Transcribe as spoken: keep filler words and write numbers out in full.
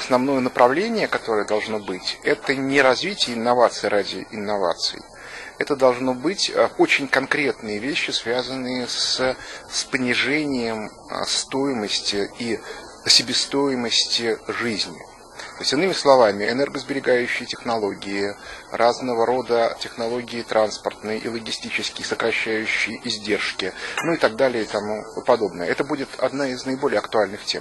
основное направление, которое должно быть, это не развитие инноваций ради инноваций. Это должно быть очень конкретные вещи, связанные с, с понижением стоимости и себестоимости жизни. То есть, иными словами, энергосберегающие технологии, разного рода технологии транспортные и логистические, сокращающие издержки, ну и так далее и тому подобное. Это будет одна из наиболее актуальных тем.